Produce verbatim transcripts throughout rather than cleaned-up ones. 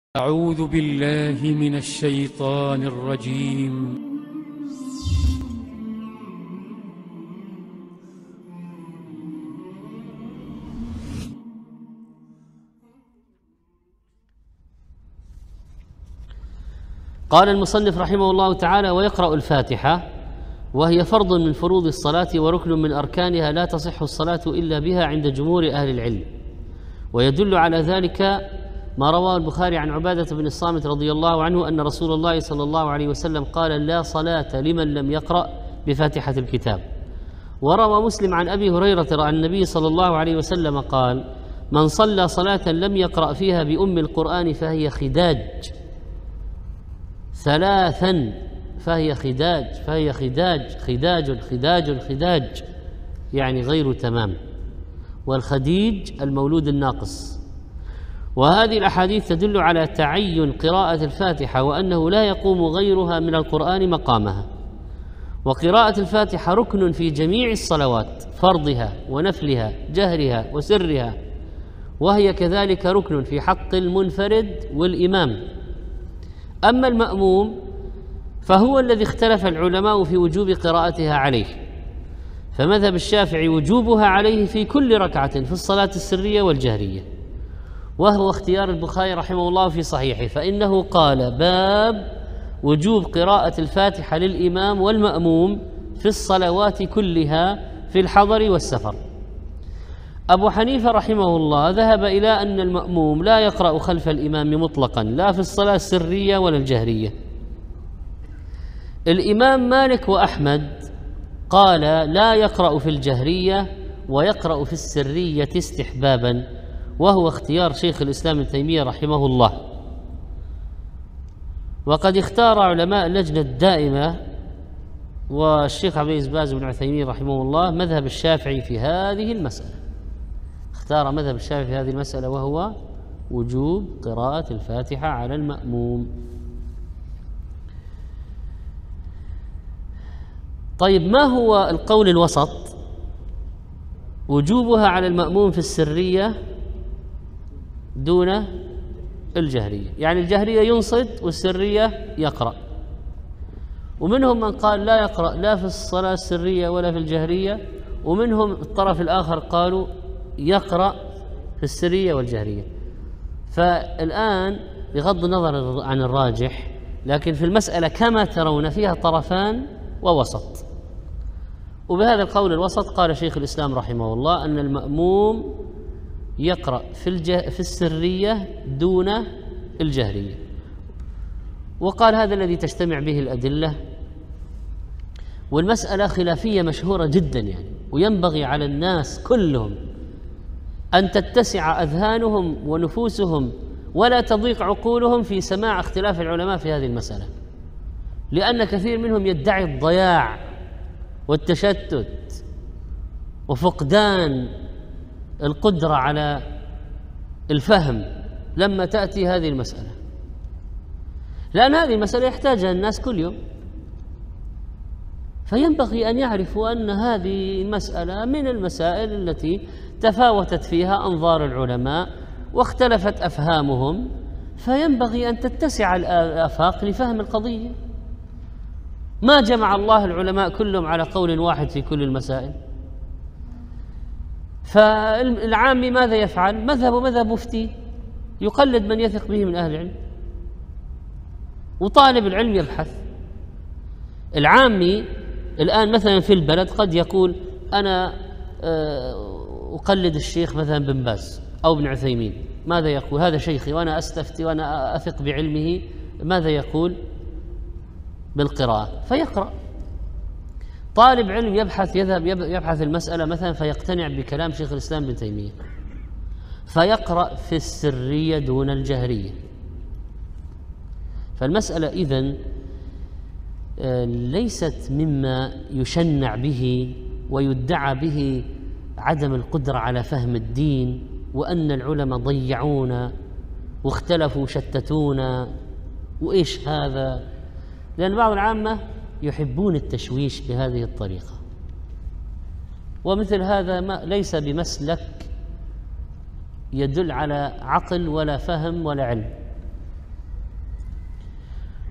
أعوذ بالله من الشيطان الرجيم. قال المصنف رحمه الله تعالى: ويقرأ الفاتحة وهي فرض من فروض الصلاة وركن من أركانها، لا تصح الصلاة إلا بها عند جمهور أهل العلم. ويدل على ذلك ما رواه البخاري عن عبادة بن الصامت رضي الله عنه أن رسول الله صلى الله عليه وسلم قال: لا صلاة لمن لم يقرأ بفاتحة الكتاب. وروى مسلم عن أبي هريرة عن النبي صلى الله عليه وسلم قال: من صلى صلاة لم يقرأ فيها بأم القرآن فهي خداج ثلاثا فهي خداج فهي خداج خداج خداج خداج يعني غير تمام، والخديج المولود الناقص. وهذه الأحاديث تدل على تعين قراءة الفاتحة وأنه لا يقوم غيرها من القرآن مقامها. وقراءة الفاتحة ركن في جميع الصلوات، فرضها ونفلها، جهرها وسرها، وهي كذلك ركن في حق المنفرد والإمام. أما المأموم فهو الذي اختلف العلماء في وجوب قراءتها عليه، فمذهب الشافعي وجوبها عليه في كل ركعة في الصلاة السرية والجهرية، وهو اختيار البخاري رحمه الله في صحيحه، فإنه قال: باب وجوب قراءة الفاتحة للإمام والمأموم في الصلوات كلها في الحضر والسفر. أبو حنيفة رحمه الله ذهب إلى أن المأموم لا يقرأ خلف الإمام مطلقا، لا في الصلاة السرية ولا الجهرية. الإمام مالك وأحمد قال: لا يقرأ في الجهرية ويقرأ في السرية استحبابا، وهو اختيار شيخ الإسلام ابن تيمية رحمه الله. وقد اختار علماء اللجنة الدائمة والشيخ عبد العزيز باز بن عثيمين رحمه الله مذهب الشافعي في هذه المسألة، اختار مذهب الشافعي في هذه المسألة، وهو وجوب قراءة الفاتحة على المأموم. طيب، ما هو القول الوسط؟ وجوبها على المأموم في السرية دون الجهرية، يعني الجهرية ينصت والسرية يقرأ. ومنهم من قال لا يقرأ لا في الصلاة السرية ولا في الجهرية، ومنهم الطرف الآخر قالوا يقرأ في السرية والجهرية. فالآن بغض النظر عن الراجح، لكن في المسألة كما ترون فيها طرفان ووسط، وبهذا القول الوسط قال شيخ الإسلام رحمه الله أن المأموم يقرأ في, الجه في السرية دون الجهرية، وقال هذا الذي تجتمع به الأدلة. والمسألة خلافية مشهورة جدا يعني، وينبغي على الناس كلهم أن تتسع أذهانهم ونفوسهم ولا تضيق عقولهم في سماع اختلاف العلماء في هذه المسألة، لأن كثير منهم يدعي الضياع والتشتت وفقدان القدرة على الفهم لما تأتي هذه المسألة، لأن هذه المسألة يحتاجها الناس كل يوم. فينبغي أن يعرفوا أن هذه المسألة من المسائل التي تفاوتت فيها أنظار العلماء واختلفت أفهامهم، فينبغي أن تتسع الآفاق لفهم القضية. ما جمع الله العلماء كلهم على قول واحد في كل المسائل. فالعامي ماذا يفعل؟ مذهبه مذهب مفتي، يقلد من يثق به من أهل العلم، وطالب العلم يبحث. العامي الآن مثلا في البلد قد يقول أنا أقلد الشيخ مثلا بن باز أو ابن عثيمين، ماذا يقول؟ هذا شيخي وأنا أستفتي وأنا أثق بعلمه، ماذا يقول؟ بالقراءة، فيقرأ. طالب علم يبحث يذهب يبحث المسألة مثلا فيقتنع بكلام شيخ الإسلام ابن تيمية، فيقرأ في السرية دون الجهرية. فالمسألة إذن ليست مما يشنع به ويدعى به عدم القدرة على فهم الدين، وأن العلماء ضيعونا واختلفوا شتتونا وإيش هذا، لأن بعض العامة يحبون التشويش بهذه الطريقة، ومثل هذا ما ليس بمسلك يدل على عقل ولا فهم ولا علم،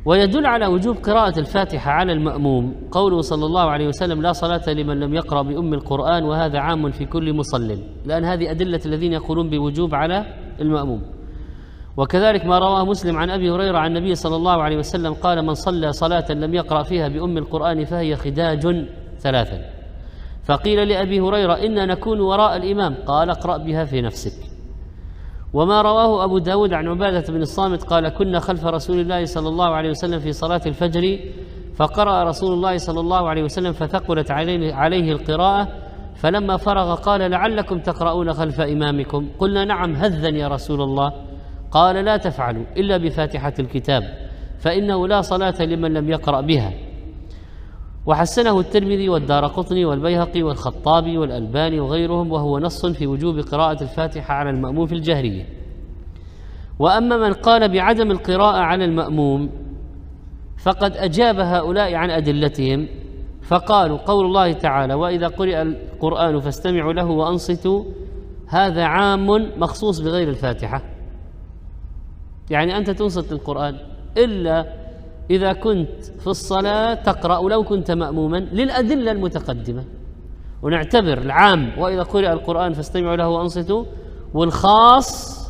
ويدل على وجوب قراءة الفاتحة على المأموم قوله صلى الله عليه وسلم: لا صلاة لمن لم يقرأ بأم القرآن، وهذا عام في كل مصل، لأن هذه أدلة الذين يقولون بوجوب على المأموم. وكذلك ما رواه مسلم عن أبي هريرة عن النبي صلى الله عليه وسلم قال: من صلى صلاة لم يقرأ فيها بأم القرآن فهي خداج ثلاثا. فقيل لأبي هريرة: إنا نكون وراء الإمام، قال: اقرأ بها في نفسك. وما رواه أبو داود عن عبادة بن الصامت قال: كنا خلف رسول الله صلى الله عليه وسلم في صلاة الفجر، فقرأ رسول الله صلى الله عليه وسلم فثقلت عليه, عليه القراءة، فلما فرغ قال: لعلكم تقرؤون خلف إمامكم؟ قلنا: نعم، هذا يا رسول الله. قال: لا تفعلوا إلا بفاتحة الكتاب، فإنه لا صلاة لمن لم يقرأ بها. وحسنه الترمذي والدارقطني والبيهقي والخطابي والألباني وغيرهم، وهو نص في وجوب قراءة الفاتحة على المأموم في الجهرية. وأما من قال بعدم القراءة على المأموم فقد أجاب هؤلاء عن أدلتهم، فقالوا: قول الله تعالى: وإذا قرئ القرآن فاستمعوا له وأنصتوا، هذا عام مخصوص بغير الفاتحة. يعني أنت تنصت للقرآن إلا إذا كنت في الصلاة تقرأ لو كنت مأموما للأدلة المتقدمة، ونعتبر العام وإذا قرئ القرآن فاستمعوا له وأنصتوا، والخاص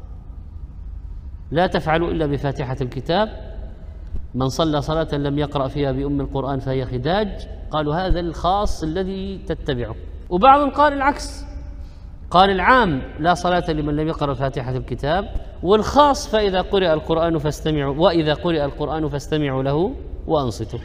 لا تفعلوا إلا بفاتحة الكتاب. من صلى صلاة لم يقرأ فيها بأم القرآن فهي خداج. قالوا هذا الخاص الذي تتبعه. وبعضهم قال العكس، قال العام لا صلاة لمن لم يقرأ فاتحة الكتاب، والخاص فإذا قرئ القرآن فاستمعوا وإذا قرئ القرآن فاستمعوا له وأنصتوا.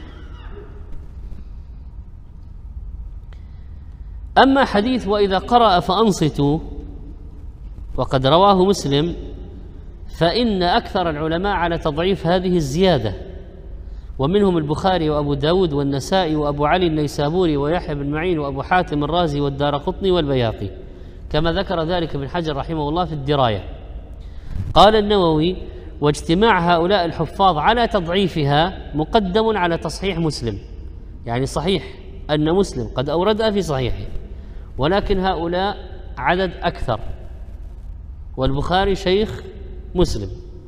أما حديث وإذا قرأ فأنصتوا وقد رواه مسلم، فإن أكثر العلماء على تضعيف هذه الزيادة، ومنهم البخاري وأبو داود والنسائي وأبو علي النيسابوري ويحيى بن معين وأبو حاتم الرازي والدارقطني والبيهقي، كما ذكر ذلك ابن حجر رحمه الله في الدراية. قال النووي: واجتماع هؤلاء الحفاظ على تضعيفها مقدم على تصحيح مسلم. يعني صحيح أن مسلم قد أوردها في صحيحه، ولكن هؤلاء عدد أكثر، والبخاري شيخ مسلم.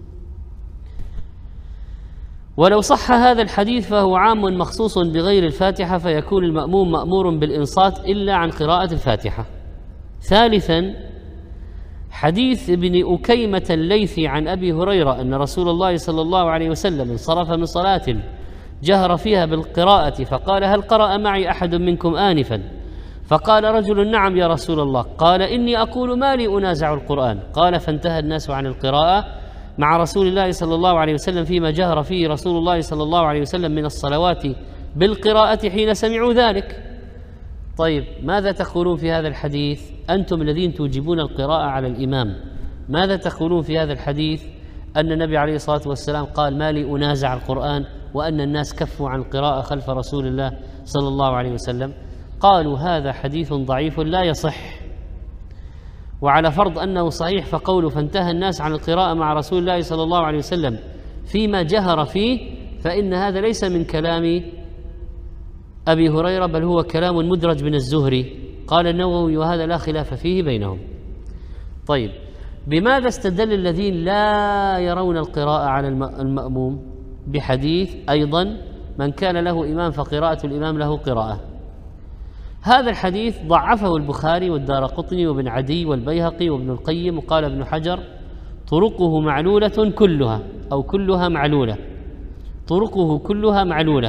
ولو صح هذا الحديث فهو عام مخصوص بغير الفاتحة، فيكون المأموم مأمور بالإنصات إلا عن قراءة الفاتحة. ثالثا، حديث ابن أكيمة الليثي عن أبي هريرة أن رسول الله صلى الله عليه وسلم انصرف من صلاة جهر فيها بالقراءة فقال: هل قرأ معي أحد منكم آنفا؟ فقال رجل: نعم يا رسول الله. قال: إني أقول ما لي أنازع القرآن. قال: فانتهى الناس عن القراءة مع رسول الله صلى الله عليه وسلم فيما جهر فيه رسول الله صلى الله عليه وسلم من الصلوات بالقراءة حين سمعوا ذلك. طيب، ماذا تقولون في هذا الحديث أنتم الذين توجبون القراءة على الإمام؟ ماذا تقولون في هذا الحديث أن النبي عليه الصلاة والسلام قال: ما لي أنازع القرآن، وأن الناس كفوا عن القراءة خلف رسول الله صلى الله عليه وسلم؟ قالوا: هذا حديث ضعيف لا يصح، وعلى فرض أنه صحيح فقوله فانتهى الناس عن القراءة مع رسول الله صلى الله عليه وسلم فيما جهر فيه، فإن هذا ليس من كلام أبي هريرة، بل هو كلام مدرج من الزهري. قال النووي: وهذا لا خلاف فيه بينهم. طيب، بماذا استدل الذين لا يرون القراءة على المأموم؟ بحديث أيضا: من كان له إمام فقراءة الإمام له قراءة. هذا الحديث ضعفه البخاري والدارقطني وابن عدي والبيهقي وابن القيم، وقال ابن حجر: طرقه معلولة كلها، أو كلها معلولة، طرقه كلها معلولة.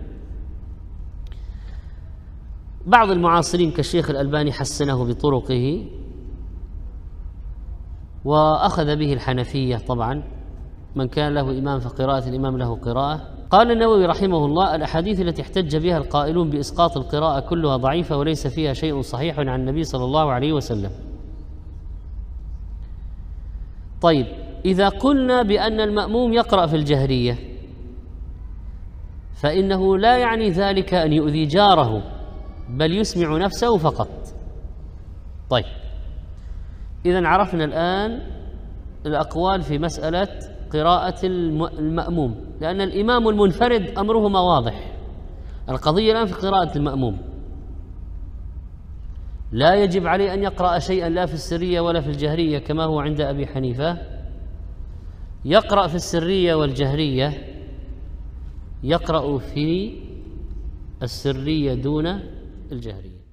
بعض المعاصرين كالشيخ الألباني حسنه بطرقه، وأخذ به الحنفية طبعا: من كان له إمام فقراءة الإمام له قراءة. قال النووي رحمه الله: الأحاديث التي احتج بها القائلون بإسقاط القراءة كلها ضعيفة وليس فيها شيء صحيح عن النبي صلى الله عليه وسلم. طيب، إذا قلنا بأن المأموم يقرأ في الجهرية فإنه لا يعني ذلك أن يؤذي جاره، بل يسمع نفسه فقط. طيب، إذن عرفنا الآن الأقوال في مسألة قراءة المأموم، لأن الإمام المنفرد أمرهما واضح. القضية الآن في قراءة المأموم، لا يجب عليه أن يقرأ شيئا لا في السرية ولا في الجهرية كما هو عند أبي حنيفة. يقرأ في السرية والجهرية يقرأ في السرية دون الجهرية.